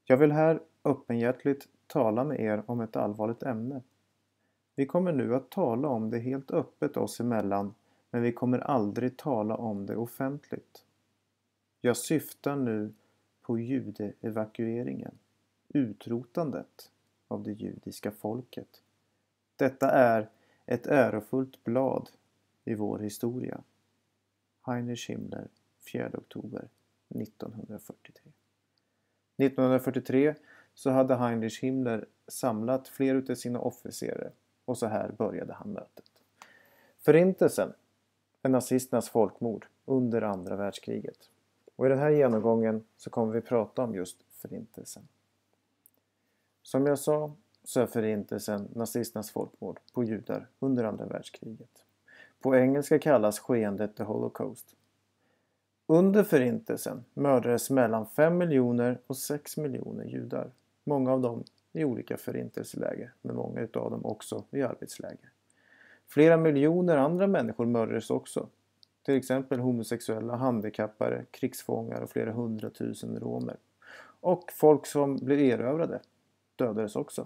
Jag vill här öppenhjärtligt tala med er om ett allvarligt ämne. Vi kommer nu att tala om det helt öppet oss emellan, men vi kommer aldrig tala om det offentligt. Jag syftar nu på judeevakueringen, utrotandet av det judiska folket. Detta är ett ärofullt blad i vår historia. Heinrich Himmler, 4 oktober 1943. 1943 så hade Heinrich Himmler samlat fler utav sina officerare och så här började han mötet. Förintelsen är nazisternas folkmord under andra världskriget. Och i den här genomgången så kommer vi prata om just förintelsen. Som jag sa så är förintelsen nazisternas folkmord på judar under andra världskriget. På engelska kallas skeendet The Holocaust. Under förintelsen mördades mellan 5 miljoner och 6 miljoner judar. Många av dem i olika förintelseläger, men många av dem också i arbetsläger. Flera miljoner andra människor mördades också. Till exempel homosexuella, handikappade, krigsfångar och flera 100 000 romer. Och folk som blev erövrade dödades också.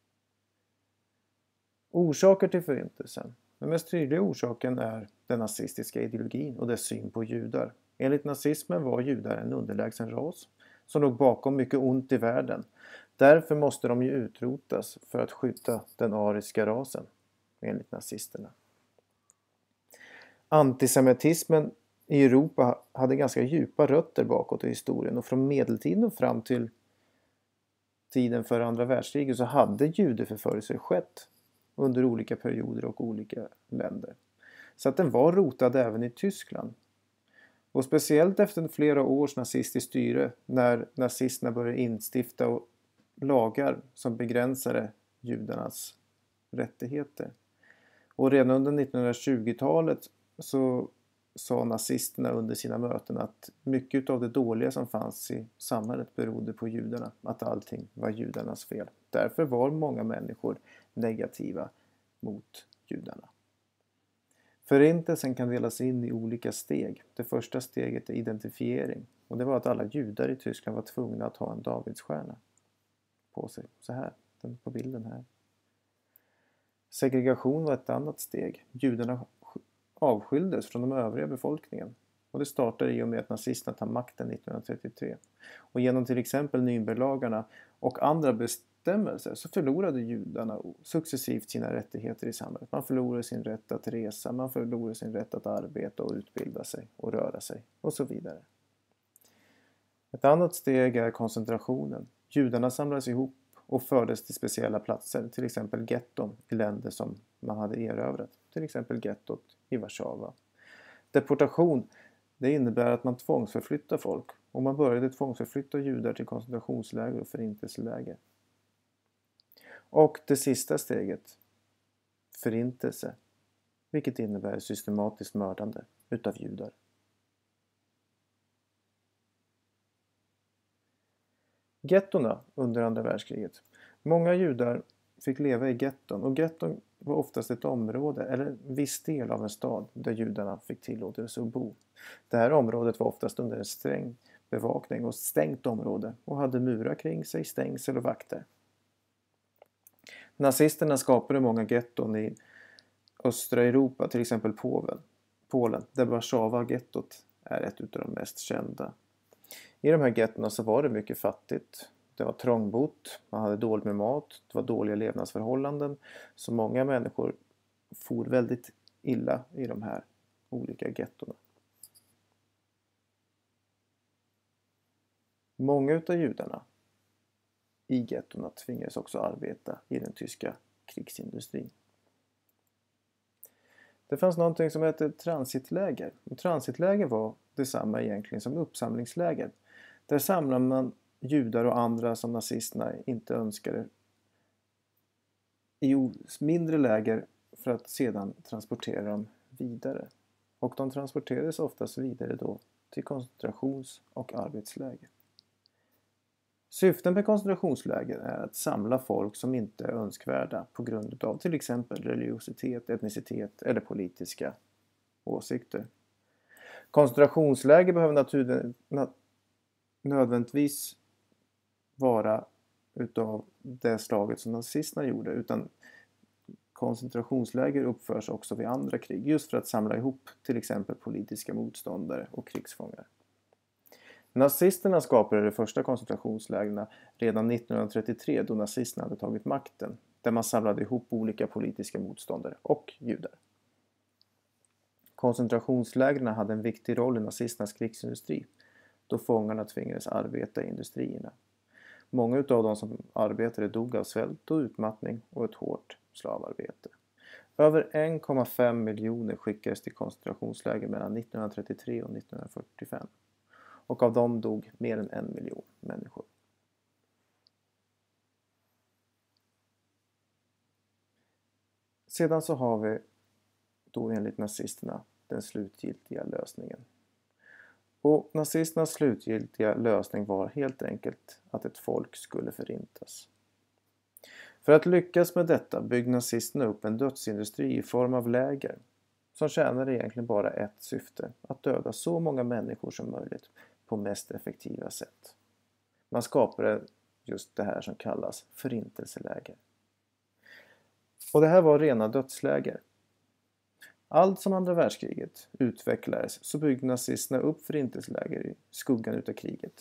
Orsaker till förintelsen. Den mest tydliga orsaken är den nazistiska ideologin och dess syn på judar. Enligt nazismen var judar en underlägsen ras som låg bakom mycket ont i världen. Därför måste de ju utrotas för att skydda den ariska rasen, enligt nazisterna. Antisemitismen i Europa hade ganska djupa rötter bakåt i historien och från medeltiden och fram till tiden för andra världskriget så hade judeförföljelser skett under olika perioder och olika länder. Så att den var rotad även i Tyskland. Och speciellt efter flera års nazistiskt styre när nazisterna började instifta lagar som begränsade judarnas rättigheter. Och redan under 1920-talet så sa nazisterna under sina möten att mycket av det dåliga som fanns i samhället berodde på judarna. Att allting var judarnas fel. Därför var många människor negativa mot judarna. Förintelsen kan delas in i olika steg. Det första steget är identifiering. Och det var att alla judar i Tyskland var tvungna att ha en Davidsstjärna på sig. Så här, den på bilden här. Segregation var ett annat steg. Judarna avskildes från de övriga befolkningen. Och det startade i och med att nazisterna tar makten 1933. Och genom till exempel Nürnberglagarna och andra bestämmelser så förlorade judarna successivt sina rättigheter i samhället. Man förlorade sin rätt att resa, man förlorade sin rätt att arbeta och utbilda sig och röra sig och så vidare. Ett annat steg är koncentrationen. Judarna samlades ihop och fördes till speciella platser, till exempel getton i länder som man hade erövrat. Till exempel gettot i Warszawa. Deportation, det innebär att man tvångsförflyttar folk. Och man började tvångsförflytta judar till koncentrationsläger och förintelseläger. Och det sista steget, förintelse, vilket innebär systematiskt mördande utav judar. Gettorna under andra världskriget. Många judar fick leva i getton och getton var oftast ett område eller en viss del av en stad där judarna fick tillåtelse att bo. Det här området var oftast under en sträng bevakning och stängt område och hade murar kring sig, stängsel och vakter. Nazisterna skapade många getton i östra Europa, till exempel Polen, där Warszawa-gettot är ett av de mest kända. I de här gettorna så var det mycket fattigt. Det var trångbott, man hade dåligt med mat, det var dåliga levnadsförhållanden. Så många människor for väldigt illa i de här olika gettorna. Många utav judarna i gettorna tvingades också arbeta i den tyska krigsindustrin. Det fanns någonting som hette transitläger. Och transitläger var detsamma egentligen som uppsamlingsläger. Där samlar man judar och andra som nazisterna inte önskade i mindre läger för att sedan transportera dem vidare. Och de transporterades oftast vidare då till koncentrations- och arbetsläger. Syften med koncentrationsläger är att samla folk som inte är önskvärda på grund av till exempel religiositet, etnicitet eller politiska åsikter. Koncentrationsläger behöver nödvändigtvis vara utav det slaget som nazisterna gjorde, utan koncentrationsläger uppförs också vid andra krig, just för att samla ihop till exempel politiska motståndare och krigsfångar. Nazisterna skapade de första koncentrationslägren redan 1933, då nazisterna hade tagit makten, där man samlade ihop olika politiska motståndare och judar. Koncentrationslägren hade en viktig roll i nazisternas krigsindustri, då fångarna tvingades arbeta i industrierna. Många av de som arbetade dog av svält och utmattning och ett hårt slavarbete. Över 1,5 miljoner skickades till koncentrationsläger mellan 1933 och 1945. Och av dem dog mer än 1 miljon människor. Sedan så har vi då enligt nazisterna den slutgiltiga lösningen. Och nazisternas slutgiltiga lösning var helt enkelt att ett folk skulle förintas. För att lyckas med detta byggde nazisterna upp en dödsindustri i form av läger som tjänade egentligen bara ett syfte, att döda så många människor som möjligt på mest effektiva sätt. Man skapade just det här som kallas förintelseläger. Och det här var rena dödsläger. Allt som andra världskriget utvecklades så byggde nazisterna upp förintelseläger i skuggan utav kriget.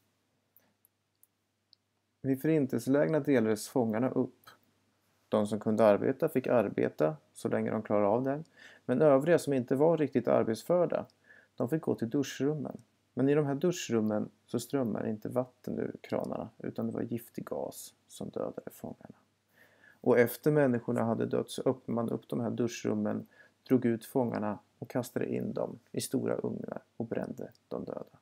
Vid förintelselägren delades fångarna upp. De som kunde arbeta fick arbeta så länge de klarade av det. Men övriga som inte var riktigt arbetsförda, de fick gå till duschrummen. Men i de här duschrummen så strömmade inte vatten ur kranarna, utan det var giftig gas som dödade fångarna. Och efter människorna hade dött så öppnade man upp de här duschrummen, drog ut fångarna och kastade in dem i stora ugnar och brände de döda.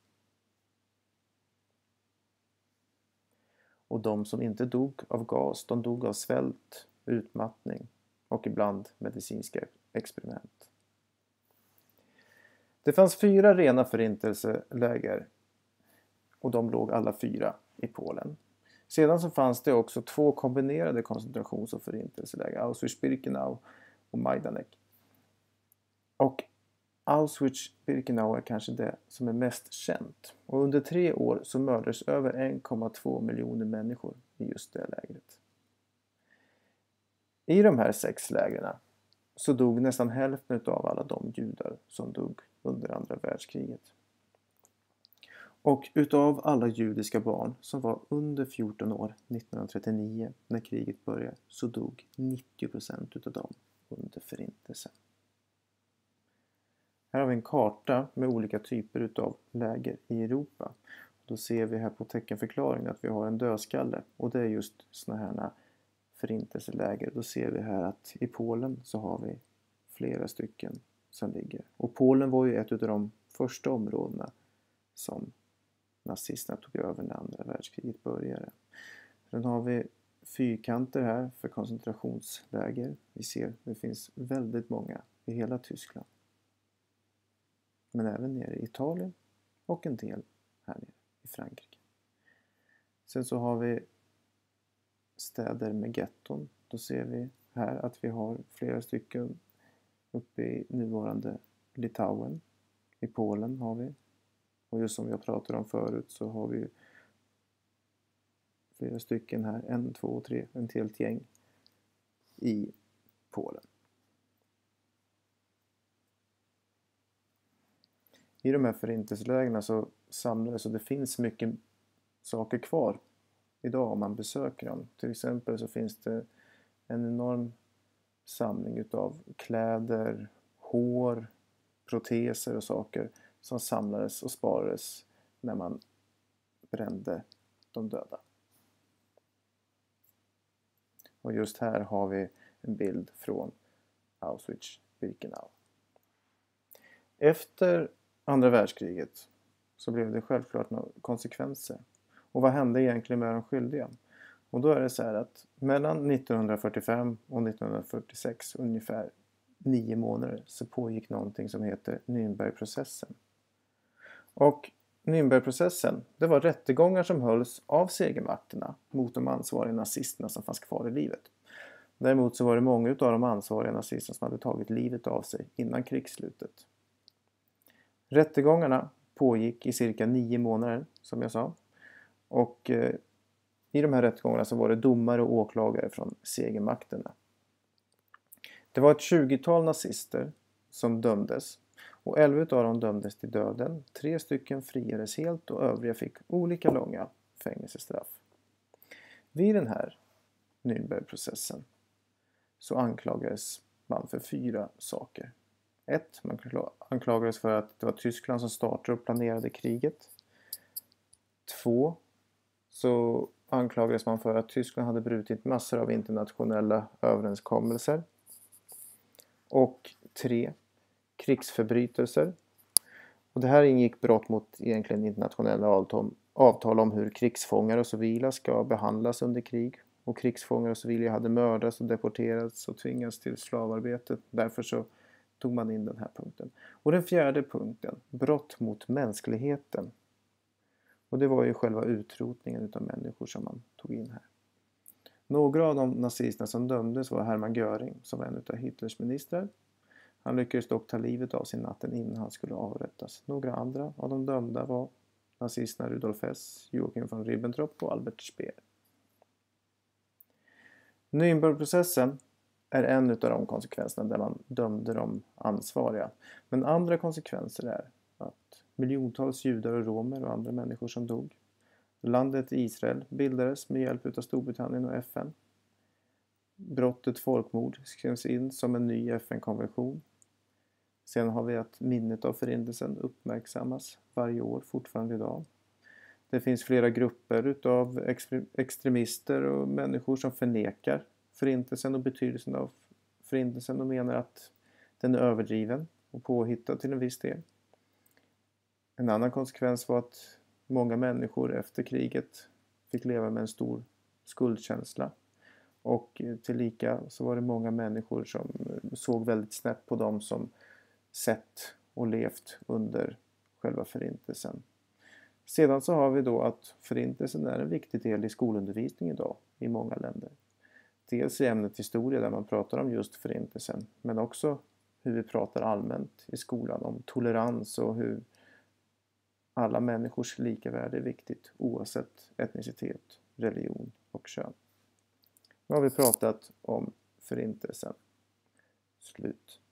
Och de som inte dog av gas, de dog av svält, utmattning och ibland medicinska experiment. Det fanns 4 rena förintelseläger och de låg alla 4 i Polen. Sedan så fanns det också 2 kombinerade koncentrations- och förintelseläger, Auschwitz-Birkenau och Majdanek. Och Auschwitz-Birkenau är kanske det som är mest känt. Och under 3 år så mördades över 1,2 miljoner människor i just det lägret. I de här 6 lägren så dog nästan hälften av alla de judar som dog under andra världskriget. Och utav alla judiska barn som var under 14 år 1939 när kriget började så dog 90% utav dem under förintelsen. Här har vi en karta med olika typer utav läger i Europa. Då ser vi här på teckenförklaringen att vi har en dödskalle och det är just såna här förintelseläger. Då ser vi här att i Polen så har vi flera stycken som ligger. Och Polen var ju ett av de första områdena som nazisterna tog över när andra världskriget började. Sen har vi fyrkanter här för koncentrationsläger. Vi ser det finns väldigt många i hela Tyskland. Men även nere i Italien och en del här nere i Frankrike. Sen så har vi städer med getton. Då ser vi här att vi har flera stycken uppe i nuvarande Litauen. I Polen har vi. Och just som jag pratade om förut så har vi flera stycken här. 1, 2, 3, en helt gäng i Polen. I de här förintelselägren så samlades och det finns mycket saker kvar idag om man besöker dem. Till exempel så finns det en enorm samling utav kläder, hår, proteser och saker som samlades och sparades när man brände de döda. Och just här har vi en bild från Auschwitz-Birkenau. Efter andra världskriget så blev det självklart några konsekvenser. Och vad hände egentligen med de skyldiga? Och då är det så här att mellan 1945 och 1946, ungefär 9 månader, så pågick någonting som heter Nürnbergprocessen. Och Nürnbergprocessen, det var rättegångar som hölls av segermakterna mot de ansvariga nazisterna som fanns kvar i livet. Däremot så var det många av de ansvariga nazisterna som hade tagit livet av sig innan krigsslutet. Rättegångarna pågick i cirka 9 månader, som jag sa. Och I de här rättegångarna så var det domare och åklagare från segermakterna. Det var ett 20-tal nazister som dömdes och 11 av dem dömdes till döden. 3 stycken friades helt och övriga fick olika långa fängelsestraff. Vid den här Nürnbergprocessen så anklagades man för 4 saker. 1. Man anklagades för att det var Tyskland som startade och planerade kriget. 2. Så anklagades man för att Tyskland hade brutit massor av internationella överenskommelser. Och 3. Krigsförbrytelser. Och det här ingick brott mot egentligen internationella avtal om hur krigsfångar och civila ska behandlas under krig. Och krigsfångar och civila hade mördats och deporterats och tvingats till slavarbete. Därför så tog man in den här punkten. Och den 4:e punkten, brott mot mänskligheten. Och det var ju själva utrotningen av människor som man tog in här. Några av de nazisterna som dömdes var Hermann Göring som var en av Hitlers ministrar. Han lyckades dock ta livet av sig natten innan han skulle avrättas. Några andra av de dömda var nazisterna Rudolf Hess, Joachim von Ribbentrop och Albert Speer. Nürnbergprocessen är en av de konsekvenserna där man dömde de ansvariga. Men andra konsekvenser är att miljontals judar och romer och andra människor som dog. Landet Israel bildades med hjälp av Storbritannien och FN. Brottet folkmord skrevs in som en ny FN-konvention. Sen har vi att minnet av förintelsen uppmärksammas varje år fortfarande idag. Det finns flera grupper utav extremister och människor som förnekar förintelsen och betydelsen av förintelsen och menar att den är överdriven och påhittad till en viss del. En annan konsekvens var att många människor efter kriget fick leva med en stor skuldkänsla. Och tillika så var det många människor som såg väldigt snett på dem som sett och levt under själva förintelsen. Sedan så har vi då att förintelsen är en viktig del i skolundervisning idag i många länder. Dels i ämnet historia där man pratar om just förintelsen, men också hur vi pratar allmänt i skolan om tolerans och hur alla människors lika värde är viktigt oavsett etnicitet, religion och kön. Nu har vi pratat om förintelsen. Slut.